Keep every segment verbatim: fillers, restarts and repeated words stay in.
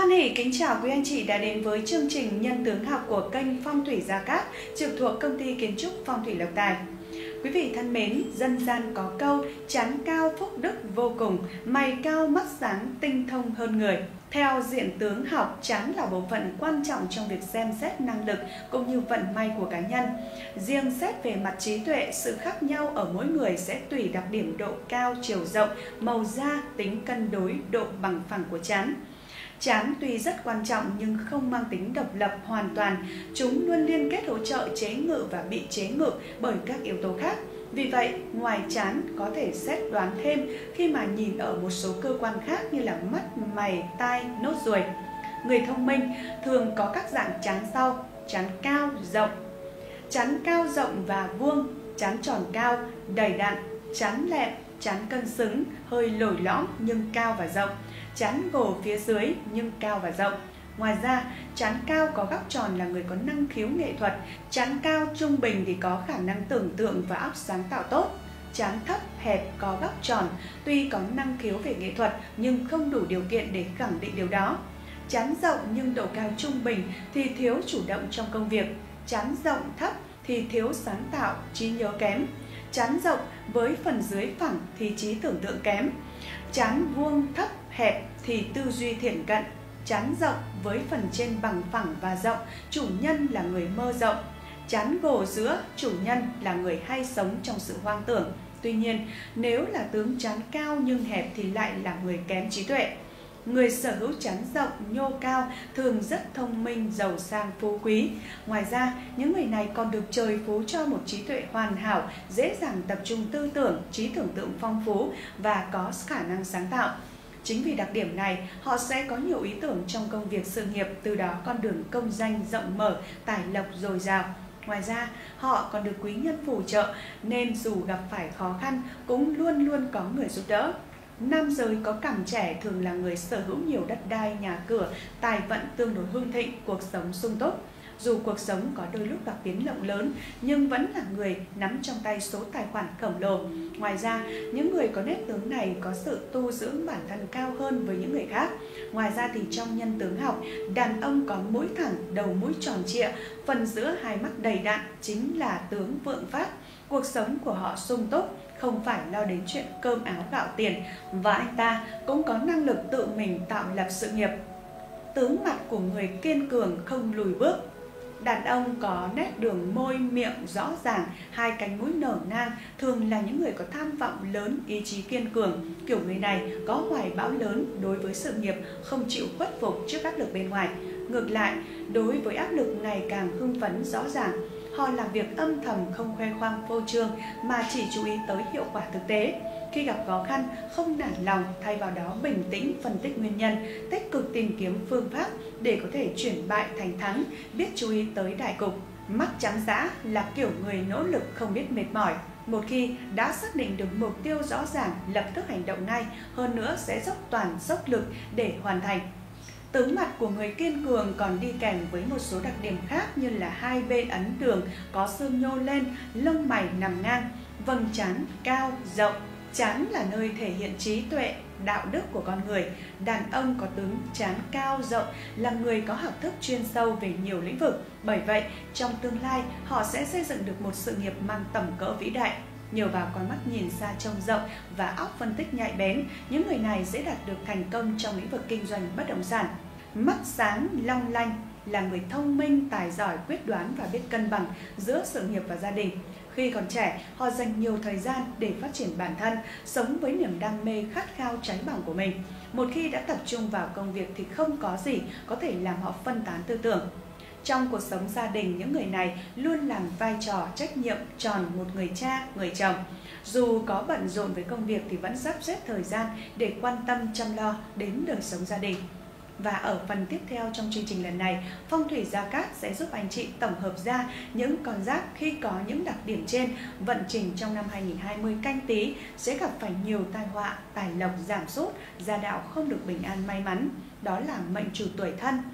Hoan hỉ kính chào quý anh chị đã đến với chương trình Nhân tướng học của kênh Phong thủy Gia Cát, trực thuộc công ty kiến trúc Phong thủy Lộc Tài. Quý vị thân mến, dân gian có câu chán cao phúc đức vô cùng, mày cao mắt sáng tinh thông hơn người. Theo diện tướng học, chán là bộ phận quan trọng trong việc xem xét năng lực cũng như vận may của cá nhân. Riêng xét về mặt trí tuệ, sự khác nhau ở mỗi người sẽ tùy đặc điểm độ cao, chiều rộng, màu da, tính cân đối, độ bằng phẳng của chán. Chán tuy rất quan trọng nhưng không mang tính độc lập hoàn toàn, chúng luôn liên kết hỗ trợ chế ngự và bị chế ngự bởi các yếu tố khác. Vì vậy, ngoài chán có thể xét đoán thêm khi mà nhìn ở một số cơ quan khác như là mắt, mày, tai, nốt ruồi. Người thông minh thường có các dạng chán sau: chán cao, rộng, chán cao rộng và vuông, chán tròn cao, đầy đặn, chán lẹm, chán cân xứng, hơi lồi lõm nhưng cao và rộng, chán gồ phía dưới nhưng cao và rộng. Ngoài ra, chán cao có góc tròn là người có năng khiếu nghệ thuật, chán cao trung bình thì có khả năng tưởng tượng và óc sáng tạo tốt. Chán thấp hẹp có góc tròn, tuy có năng khiếu về nghệ thuật nhưng không đủ điều kiện để khẳng định điều đó. Chán rộng nhưng độ cao trung bình thì thiếu chủ động trong công việc. Chán rộng thấp thì thiếu sáng tạo, trí nhớ kém. Chán rộng với phần dưới phẳng thì trí tưởng tượng kém. Chán vuông thấp hẹp thì tư duy thiển cận. Chán rộng với phần trên bằng phẳng và rộng, chủ nhân là người mơ rộng. Chán gồ giữa, chủ nhân là người hay sống trong sự hoang tưởng. Tuy nhiên, nếu là tướng chán cao nhưng hẹp thì lại là người kém trí tuệ. Người sở hữu chán rộng, nhô cao thường rất thông minh, giàu sang, phú quý. Ngoài ra, những người này còn được trời phú cho một trí tuệ hoàn hảo, dễ dàng tập trung tư tưởng, trí tưởng tượng phong phú và có khả năng sáng tạo. Chính vì đặc điểm này, họ sẽ có nhiều ý tưởng trong công việc sự nghiệp, từ đó con đường công danh rộng mở, tài lộc dồi dào. Ngoài ra, họ còn được quý nhân phù trợ, nên dù gặp phải khó khăn cũng luôn luôn có người giúp đỡ. Nam giới có cằm trẻ thường là người sở hữu nhiều đất đai, nhà cửa, tài vận tương đối hưng thịnh, cuộc sống sung túc. Dù cuộc sống có đôi lúc gặp biến động lớn, nhưng vẫn là người nắm trong tay số tài khoản khổng lồ. Ngoài ra, những người có nét tướng này có sự tu dưỡng bản thân cao hơn với những người khác. Ngoài ra thì trong nhân tướng học, đàn ông có mũi thẳng, đầu mũi tròn trịa, phần giữa hai mắt đầy đặn chính là tướng vượng phát. Cuộc sống của họ sung túc, không phải lo đến chuyện cơm áo gạo tiền, và anh ta cũng có năng lực tự mình tạo lập sự nghiệp. Tướng mặt của người kiên cường, không lùi bước. Đàn ông có nét đường môi miệng rõ ràng, hai cánh mũi nở nang, thường là những người có tham vọng lớn, ý chí kiên cường. Kiểu người này có hoài bão lớn đối với sự nghiệp, không chịu khuất phục trước áp lực bên ngoài. Ngược lại, đối với áp lực ngày càng hưng phấn rõ ràng, họ làm việc âm thầm, không khoe khoang phô trương mà chỉ chú ý tới hiệu quả thực tế. Khi gặp khó khăn, không nản lòng, thay vào đó bình tĩnh phân tích nguyên nhân, tích cực tìm kiếm phương pháp để có thể chuyển bại thành thắng, biết chú ý tới đại cục. Mắt trắng dã là kiểu người nỗ lực không biết mệt mỏi. Một khi đã xác định được mục tiêu rõ ràng, lập tức hành động ngay, hơn nữa sẽ dốc toàn dốc lực để hoàn thành. Tướng mặt của người kiên cường còn đi kèm với một số đặc điểm khác như là hai bên ấn đường, có xương nhô lên, lông mày nằm ngang, vầng trán cao, rộng. Trán là nơi thể hiện trí tuệ, đạo đức của con người. Đàn ông có tướng trán cao rộng là người có học thức chuyên sâu về nhiều lĩnh vực. Bởi vậy, trong tương lai, họ sẽ xây dựng được một sự nghiệp mang tầm cỡ vĩ đại. Nhờ vào con mắt nhìn xa trông rộng và óc phân tích nhạy bén, những người này sẽ đạt được thành công trong lĩnh vực kinh doanh bất động sản. Mắt sáng, long lanh là người thông minh, tài giỏi, quyết đoán và biết cân bằng giữa sự nghiệp và gia đình. Khi còn trẻ, họ dành nhiều thời gian để phát triển bản thân, sống với niềm đam mê khát khao cháy bỏng của mình. Một khi đã tập trung vào công việc thì không có gì có thể làm họ phân tán tư tưởng. Trong cuộc sống gia đình, những người này luôn làm vai trò trách nhiệm tròn một người cha, người chồng. Dù có bận rộn với công việc thì vẫn sắp xếp thời gian để quan tâm chăm lo đến đời sống gia đình. Và ở phần tiếp theo trong chương trình lần này, Phong thủy Gia Cát sẽ giúp anh chị tổng hợp ra những con giáp khi có những đặc điểm trên, vận trình trong năm hai nghìn không trăm hai mươi Canh Tý sẽ gặp phải nhiều tai họa, tài lộc giảm sút, gia đạo không được bình an may mắn. Đó là mệnh chủ tuổi Thân,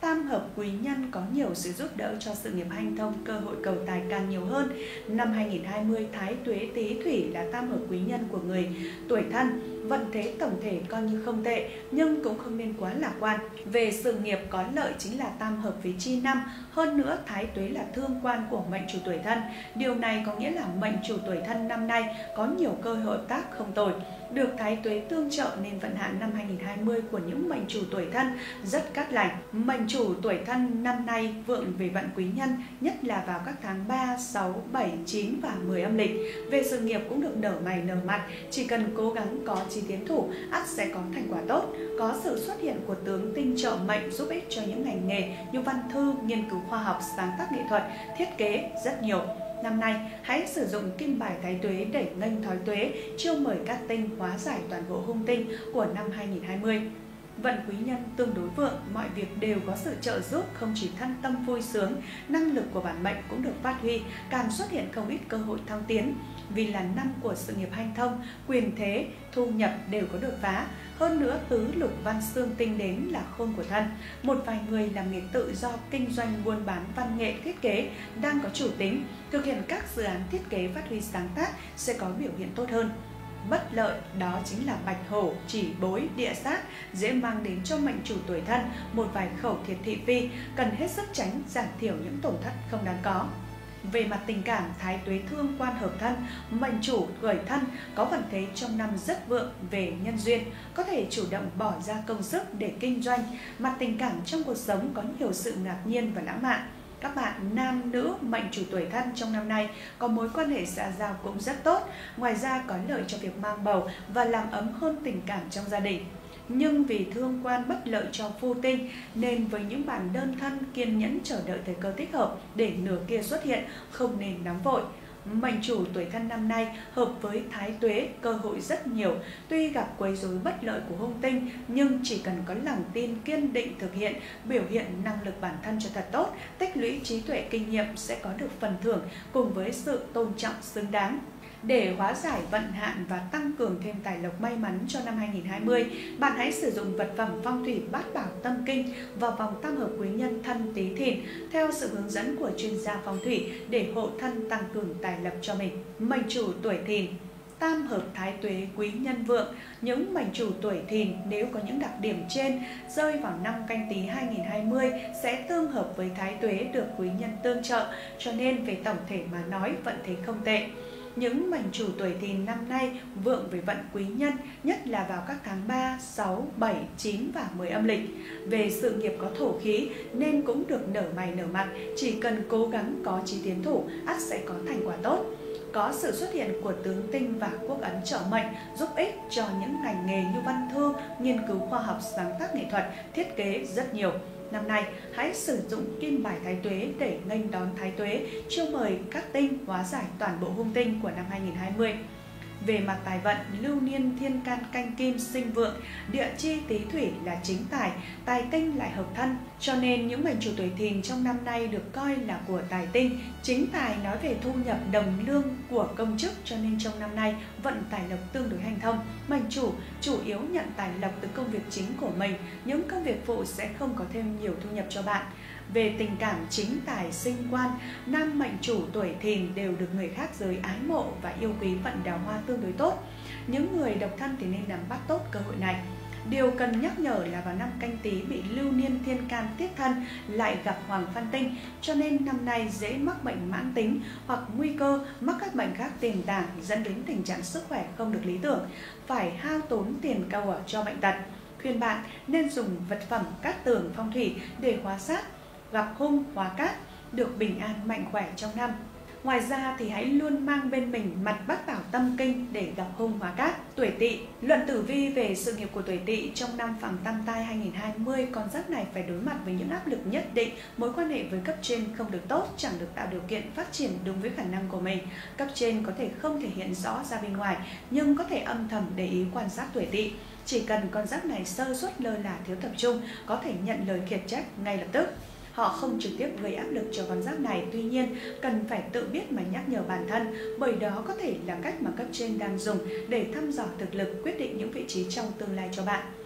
tam hợp quý nhân có nhiều sự giúp đỡ cho sự nghiệp hanh thông, cơ hội cầu tài càng nhiều hơn. Năm hai nghìn không trăm hai mươi, Thái Tuế Tý Thủy là tam hợp quý nhân của người tuổi Thân. Vận thế tổng thể coi như không tệ, nhưng cũng không nên quá lạc quan. Về sự nghiệp có lợi chính là tam hợp với Chi Năm, hơn nữa Thái Tuế là thương quan của mệnh chủ tuổi Thân. Điều này có nghĩa là mệnh chủ tuổi Thân năm nay có nhiều cơ hội hợp tác không tồi. Được Thái Tuế tương trợ nên vận hạn năm hai nghìn không trăm hai mươi của những mệnh chủ tuổi Thân rất cát lành. Mệnh chủ tuổi Thân năm nay vượng về vận quý nhân, nhất là vào các tháng ba, sáu, bảy, chín và mười âm lịch. Về sự nghiệp cũng được nở mày nở mặt, chỉ cần cố gắng có chí tiến thủ, ắt sẽ có thành quả tốt. Có sự xuất hiện của tướng tinh trợ mệnh giúp ích cho những ngành nghề như văn thư, nghiên cứu khoa học, sáng tác nghệ thuật, thiết kế rất nhiều. Năm nay, hãy sử dụng kim bài Thái Tuế để nghênh thói tuế, chiêu mời các tinh hóa giải toàn bộ hung tinh của năm hai nghìn không trăm hai mươi. Vận quý nhân tương đối vượng, mọi việc đều có sự trợ giúp, không chỉ thân tâm vui sướng, năng lực của bản mệnh cũng được phát huy, càng xuất hiện không ít cơ hội thăng tiến. Vì là năm của sự nghiệp hanh thông, quyền thế, thu nhập đều có đột phá. Hơn nữa, tứ lục văn xương tinh đến là khôn của thân. Một vài người làm nghề tự do, kinh doanh, buôn bán, văn nghệ, thiết kế đang có chủ tính, thực hiện các dự án thiết kế phát huy sáng tác sẽ có biểu hiện tốt hơn. Bất lợi đó chính là bạch hổ, chỉ bối, địa sát dễ mang đến cho mệnh chủ tuổi Thân một vài khẩu thiệt thị phi, cần hết sức tránh, giảm thiểu những tổn thất không đáng có. Về mặt tình cảm, Thái Tuế thương quan hợp thân, mệnh chủ tuổi Thân có vận thế trong năm rất vượng về nhân duyên, có thể chủ động bỏ ra công sức để kinh doanh. Mặt tình cảm trong cuộc sống có nhiều sự ngạc nhiên và lãng mạn. Các bạn nam nữ mệnh chủ tuổi Thân trong năm nay có mối quan hệ xã giao cũng rất tốt, ngoài ra có lợi cho việc mang bầu và làm ấm hơn tình cảm trong gia đình. Nhưng vì thương quan bất lợi cho phu tinh nên với những bạn đơn thân kiên nhẫn chờ đợi thời cơ thích hợp để nửa kia xuất hiện, không nên nóng vội. Mệnh chủ tuổi Thân năm nay hợp với Thái Tuế, cơ hội rất nhiều. Tuy gặp quấy rối bất lợi của hung tinh, nhưng chỉ cần có lòng tin kiên định thực hiện, biểu hiện năng lực bản thân cho thật tốt, tích lũy trí tuệ kinh nghiệm sẽ có được phần thưởng cùng với sự tôn trọng xứng đáng. Để hóa giải vận hạn và tăng cường thêm tài lộc may mắn cho năm hai nghìn không trăm hai mươi, bạn hãy sử dụng vật phẩm phong thủy bát bảo tâm kinh vào vòng tam hợp quý nhân Thân Tý Thìn theo sự hướng dẫn của chuyên gia phong thủy để hộ thân tăng cường tài lộc cho mình. Mệnh chủ tuổi Thìn tam hợp Thái Tuế quý nhân vượng. Những mệnh chủ tuổi Thìn nếu có những đặc điểm trên rơi vào năm Canh Tý hai nghìn không trăm hai mươi sẽ tương hợp với Thái Tuế được quý nhân tương trợ, cho nên về tổng thể mà nói vận thế không tệ. Những mệnh chủ tuổi Thìn năm nay vượng về vận quý nhân, nhất là vào các tháng ba, sáu, bảy, chín và mười âm lịch. Về sự nghiệp có thổ khí nên cũng được nở mày nở mặt, chỉ cần cố gắng có chí tiến thủ, ắt sẽ có thành quả tốt. Có sự xuất hiện của tướng tinh và quốc ấn trợ mệnh giúp ích cho những ngành nghề như văn thư, nghiên cứu khoa học, sáng tác nghệ thuật, thiết kế rất nhiều. Năm nay, hãy sử dụng kim bài Thái Tuế để nghênh đón Thái Tuế, chiêu mời các tinh hóa giải toàn bộ hung tinh của năm hai nghìn không trăm hai mươi. Về mặt tài vận, lưu niên thiên can canh kim sinh vượng, địa chi Tý Thủy là chính tài, tài tinh lại hợp thân. Cho nên những mệnh chủ tuổi Thìn trong năm nay được coi là của tài tinh. Chính tài nói về thu nhập đồng lương của công chức, cho nên trong năm nay vận tài lộc tương đối hanh thông. Mệnh chủ chủ yếu nhận tài lộc từ công việc chính của mình, những công việc phụ sẽ không có thêm nhiều thu nhập cho bạn. Về tình cảm, chính tài sinh quan, nam mệnh chủ tuổi Thìn đều được người khác giới ái mộ và yêu quý, vận đào hoa tương đối tốt. Những người độc thân thì nên nắm bắt tốt cơ hội này. Điều cần nhắc nhở là vào năm Canh Tý bị lưu niên thiên can tiết thân lại gặp hoàng phan tinh, cho nên năm nay dễ mắc bệnh mãn tính hoặc nguy cơ mắc các bệnh khác tiềm tàng dẫn đến tình trạng sức khỏe không được lý tưởng, phải hao tốn tiền cao ở cho bệnh tật. Khuyên bạn nên dùng vật phẩm cát tường phong thủy để hóa sát, gặp hung hóa cát, được bình an mạnh khỏe trong năm. Ngoài ra thì hãy luôn mang bên mình mặt bát bảo tâm kinh để gặp hung hóa cát. Tuổi Tỵ, luận tử vi về sự nghiệp của tuổi Tỵ trong năm Phàm Tam Tai hai nghìn không trăm hai mươi, con giáp này phải đối mặt với những áp lực nhất định, mối quan hệ với cấp trên không được tốt, chẳng được tạo điều kiện phát triển đúng với khả năng của mình. Cấp trên có thể không thể hiện rõ ra bên ngoài, nhưng có thể âm thầm để ý quan sát tuổi Tỵ. Chỉ cần con giáp này sơ suất lơ là thiếu tập trung, có thể nhận lời khiển trách ngay lập tức. Họ không trực tiếp gây áp lực cho con giáp này, tuy nhiên cần phải tự biết mà nhắc nhở bản thân, bởi đó có thể là cách mà cấp trên đang dùng để thăm dò thực lực, quyết định những vị trí trong tương lai cho bạn.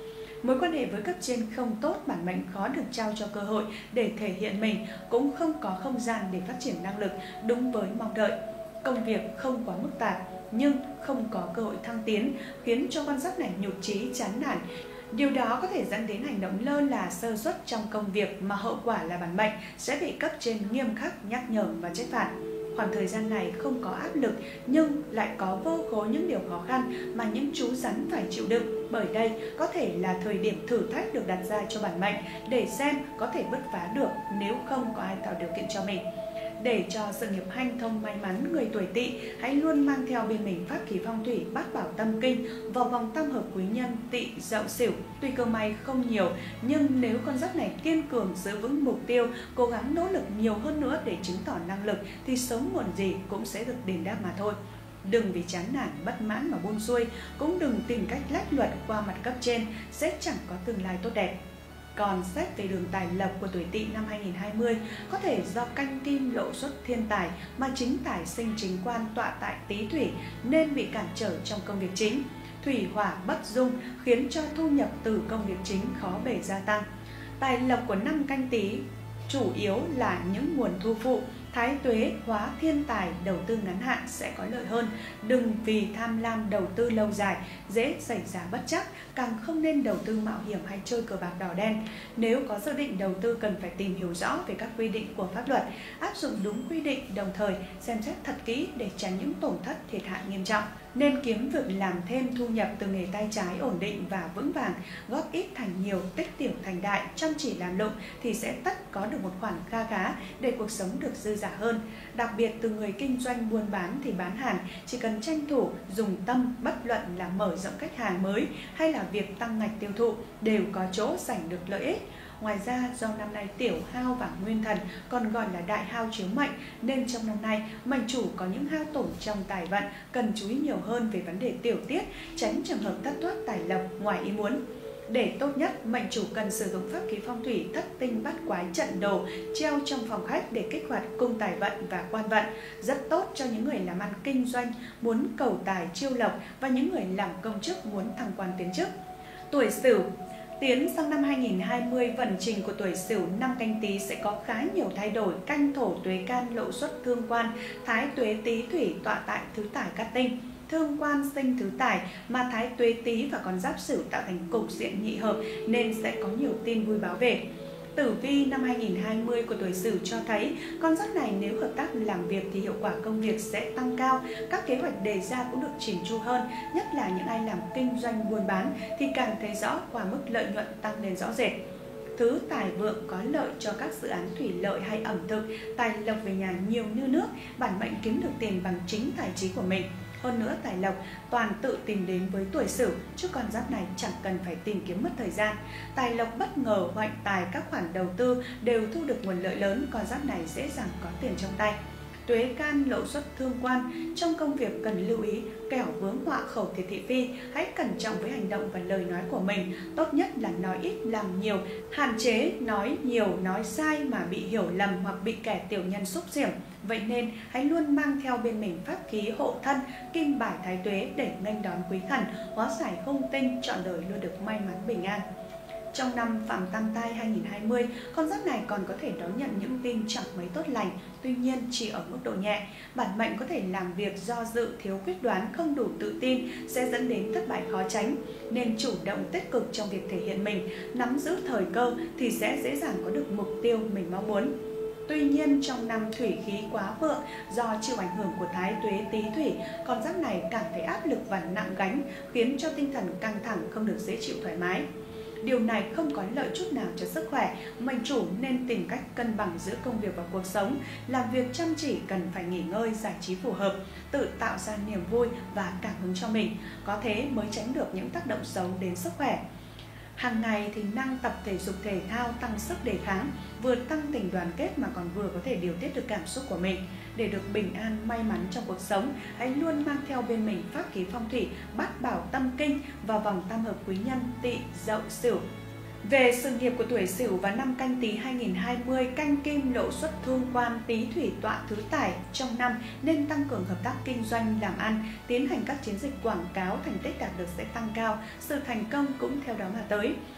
Mối quan hệ với cấp trên không tốt, bản mệnh khó được trao cho cơ hội để thể hiện mình, cũng không có không gian để phát triển năng lực đúng với mong đợi. Công việc không quá mức tạp nhưng không có cơ hội thăng tiến, khiến cho con giáp này nhụt chí, chán nản. Điều đó có thể dẫn đến hành động lơ là, sơ suất trong công việc mà hậu quả là bản mệnh sẽ bị cấp trên nghiêm khắc nhắc nhở và trách phạt. Khoảng thời gian này không có áp lực nhưng lại có vô khối những điều khó khăn mà những chú rắn phải chịu đựng. Bởi đây có thể là thời điểm thử thách được đặt ra cho bản mệnh để xem có thể bứt phá được nếu không có ai tạo điều kiện cho mình. Để cho sự nghiệp hanh thông may mắn, người tuổi Tỵ hãy luôn mang theo bên mình pháp khí phong thủy Bát Bảo Tâm Kinh vào vòng tam hợp quý nhân Tỵ Dậu Sửu. Tuy cơ may không nhiều nhưng nếu con giáp này kiên cường giữ vững mục tiêu, cố gắng nỗ lực nhiều hơn nữa để chứng tỏ năng lực thì sớm muộn gì cũng sẽ được đền đáp mà thôi. Đừng vì chán nản, bất mãn mà buông xuôi, cũng đừng tìm cách lách luật qua mặt cấp trên, sẽ chẳng có tương lai tốt đẹp. Còn xét về đường tài lộc của tuổi Tỵ năm hai nghìn không trăm hai mươi, có thể do canh kim lộ xuất thiên tài mà chính tài sinh chính quan tọa tại Tý Thủy nên bị cản trở trong công việc chính. Thủy hỏa bất dung khiến cho thu nhập từ công việc chính khó bề gia tăng. Tài lộc của năm Canh Tý chủ yếu là những nguồn thu phụ, thái tuế, hóa thiên tài, đầu tư ngắn hạn sẽ có lợi hơn. Đừng vì tham lam đầu tư lâu dài, dễ xảy ra bất trắc, càng không nên đầu tư mạo hiểm hay chơi cờ bạc đỏ đen. Nếu có dự định đầu tư cần phải tìm hiểu rõ về các quy định của pháp luật, áp dụng đúng quy định, đồng thời xem xét thật kỹ để tránh những tổn thất thiệt hại nghiêm trọng. Nên kiếm việc làm thêm thu nhập từ nghề tay trái ổn định và vững vàng, góp ít thành nhiều, tích tiểu thành đại, chăm chỉ làm lụng thì sẽ tất có được một khoản kha khá để cuộc sống được dư dả hơn. Đặc biệt từ người kinh doanh buôn bán thì bán hàng chỉ cần tranh thủ, dùng tâm, bất luận là mở rộng khách hàng mới hay là việc tăng ngạch tiêu thụ đều có chỗ giành được lợi ích. Ngoài ra, do năm nay tiểu hao và nguyên thần còn gọi là đại hao chiếu mệnh nên trong năm nay mệnh chủ có những hao tổn trong tài vận, cần chú ý nhiều hơn về vấn đề tiểu tiết, tránh trường hợp thất thoát tài lộc ngoài ý muốn. Để tốt nhất, mệnh chủ cần sử dụng pháp khí phong thủy Thất Tinh Bát Quái Trận Đồ treo trong phòng khách để kích hoạt cung tài vận và quan vận, rất tốt cho những người làm ăn kinh doanh muốn cầu tài chiêu lộc và những người làm công chức muốn thăng quan tiến chức. Tuổi Sửu tiến sang năm hai nghìn không trăm hai mươi, vận trình của tuổi Sửu năm Canh Tý sẽ có khá nhiều thay đổi. Canh thổ tuế can lộ xuất thương quan, thái tuế Tý thủy tọa tại thứ tài cát tinh. Thương quan sinh thứ tài mà thái tuế Tý và con giáp Sửu tạo thành cục diện nhị hợp nên sẽ có nhiều tin vui báo về. Tử vi năm hai nghìn không trăm hai mươi của tuổi Sửu cho thấy con giáp này nếu hợp tác làm việc thì hiệu quả công việc sẽ tăng cao, các kế hoạch đề ra cũng được chỉn chu hơn, nhất là những ai làm kinh doanh buôn bán thì càng thấy rõ qua mức lợi nhuận tăng lên rõ rệt. Thứ tài vượng có lợi cho các dự án thủy lợi hay ẩm thực, tài lộc về nhà nhiều như nước, bản mệnh kiếm được tiền bằng chính tài trí của mình. Hơn nữa, tài lộc toàn tự tìm đến với tuổi Sửu, chứ con giáp này chẳng cần phải tìm kiếm mất thời gian. Tài lộc bất ngờ, hoạnh tài, các khoản đầu tư đều thu được nguồn lợi lớn, con giáp này dễ dàng có tiền trong tay. Tuế can lộ xuất thương quan, trong công việc cần lưu ý kẻo vướng họa khẩu thiệt thị phi, hãy cẩn trọng với hành động và lời nói của mình, tốt nhất là nói ít làm nhiều, hạn chế nói nhiều nói sai mà bị hiểu lầm hoặc bị kẻ tiểu nhân xúc xỉm. Vậy nên hãy luôn mang theo bên mình pháp khí hộ thân kim bài thái tuế để nghênh đón quý thần, hóa giải hung tinh, trọn đời luôn được may mắn bình an. Trong năm Phạm Tam Tai hai nghìn không trăm hai mươi, con giáp này còn có thể đón nhận những tin chẳng mấy tốt lành, tuy nhiên chỉ ở mức độ nhẹ. Bản mệnh có thể làm việc do dự, thiếu quyết đoán, không đủ tự tin sẽ dẫn đến thất bại khó tránh, nên chủ động tích cực trong việc thể hiện mình, nắm giữ thời cơ thì sẽ dễ dàng có được mục tiêu mình mong muốn. Tuy nhiên trong năm thủy khí quá vượng, do chịu ảnh hưởng của thái tuế Tý thủy, con giáp này cảm thấy áp lực và nặng gánh, khiến cho tinh thần căng thẳng, không được dễ chịu thoải mái. Điều này không có lợi chút nào cho sức khỏe, mệnh chủ nên tìm cách cân bằng giữa công việc và cuộc sống, làm việc chăm chỉ cần phải nghỉ ngơi, giải trí phù hợp, tự tạo ra niềm vui và cảm hứng cho mình, có thế mới tránh được những tác động xấu đến sức khỏe. Hàng ngày thì năng tập thể dục thể thao tăng sức đề kháng, vừa tăng tình đoàn kết mà còn vừa có thể điều tiết được cảm xúc của mình. Để được bình an, may mắn trong cuộc sống, hãy luôn mang theo bên mình pháp khí phong thủy Bát Bảo Tâm Kinh vào vòng tam hợp quý nhân Tỵ Dậu Sửu. Về sự nghiệp của tuổi Sửu và năm Canh Tý hai nghìn không trăm hai mươi, canh kim lộ xuất thương quan, Tý thủy tọa thứ tài trong năm nên tăng cường hợp tác kinh doanh làm ăn, tiến hành các chiến dịch quảng cáo, thành tích đạt được sẽ tăng cao, sự thành công cũng theo đó mà tới.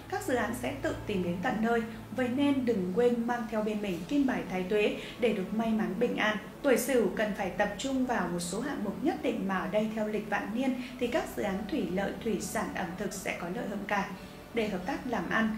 các dự án sẽ tự tìm đến tận nơi. Vậy nên đừng quên mang theo bên mình kim bài thái tuế để được may mắn bình an. Tuổi Sửu cần phải tập trung vào một số hạng mục nhất định, mà ở đây theo lịch vạn niên thì các dự án thủy lợi, thủy sản, ẩm thực sẽ có lợi hơn cả. Để hợp tác làm ăn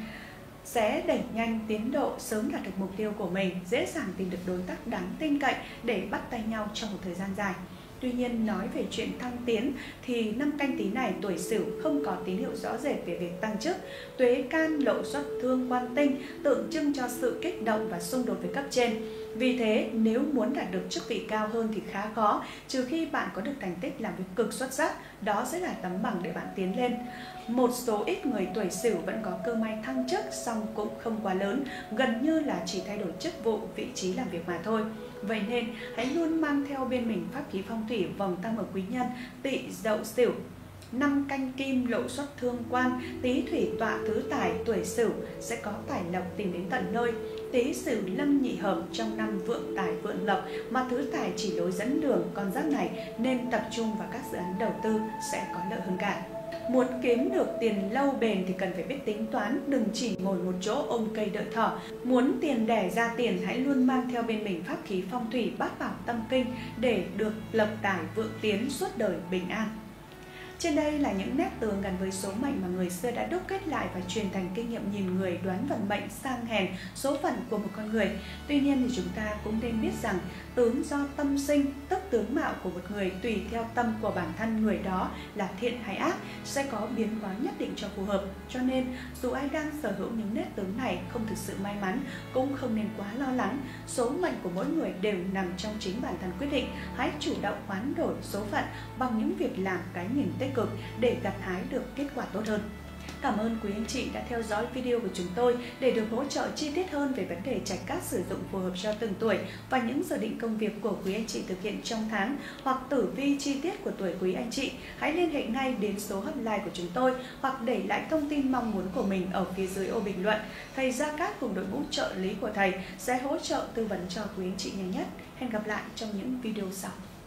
sẽ đẩy nhanh tiến độ, sớm đạt được mục tiêu của mình, dễ dàng tìm được đối tác đáng tin cậy để bắt tay nhau trong một thời gian dài. Tuy nhiên, nói về chuyện thăng tiến thì năm Canh Tý này tuổi Sửu không có tín hiệu rõ rệt về việc tăng chức. Tuế can lộ xuất thương quan tinh, tượng trưng cho sự kích động và xung đột với cấp trên. Vì thế, nếu muốn đạt được chức vị cao hơn thì khá khó, trừ khi bạn có được thành tích làm việc cực xuất sắc, đó sẽ là tấm bằng để bạn tiến lên. Một số ít người tuổi Sửu vẫn có cơ may thăng chức, song cũng không quá lớn, gần như là chỉ thay đổi chức vụ, vị trí làm việc mà thôi. Vậy nên, hãy luôn mang theo bên mình pháp khí phong thủy vòng tam hợp quý nhân Tỵ Dậu Sửu. Năm Canh Kim lộ xuất thương quan, Tý thủy tọa thứ tài, tuổi Sửu sẽ có tài lộc tìm đến tận nơi. Tý Sửu lâm nhị hợp trong năm vượng tài vượng lộc, mà thứ tài chỉ lối dẫn đường con giáp này nên tập trung vào các dự án đầu tư sẽ có lợi hơn cả. Muốn kiếm được tiền lâu bền thì cần phải biết tính toán, đừng chỉ ngồi một chỗ ôm cây đợi thỏ. Muốn tiền đẻ ra tiền, hãy luôn mang theo bên mình pháp khí phong thủy Bát Bảo Tâm Kinh để được lộc tài vượng tiến suốt đời bình an. Trên đây là những nét tường gần với số mệnh mà người xưa đã đúc kết lại và truyền thành kinh nghiệm nhìn người đoán vận mệnh, sang hèn, số phận của một con người. Tuy nhiên thì chúng ta cũng nên biết rằng tướng do tâm sinh, tức tướng mạo của một người tùy theo tâm của bản thân người đó là thiện hay ác sẽ có biến hóa nhất định cho phù hợp. Cho nên dù ai đang sở hữu những nét tướng này không thực sự may mắn cũng không nên quá lo lắng. Số mệnh của mỗi người đều nằm trong chính bản thân quyết định. Hãy chủ động hoán đổi số phận bằng những việc làm, cái nhìn tích cực để gặt hái được kết quả tốt hơn. Cảm ơn quý anh chị đã theo dõi video của chúng tôi. Để được hỗ trợ chi tiết hơn về vấn đề trạch cát sử dụng phù hợp cho từng tuổi và những dự định công việc của quý anh chị thực hiện trong tháng, hoặc tử vi chi tiết của tuổi quý anh chị, hãy liên hệ ngay đến số hotline của chúng tôi hoặc để lại thông tin mong muốn của mình ở phía dưới ô bình luận. Thầy Gia Cát cùng đội ngũ trợ lý của thầy sẽ hỗ trợ tư vấn cho quý anh chị nhanh nhất. Hẹn gặp lại trong những video sau.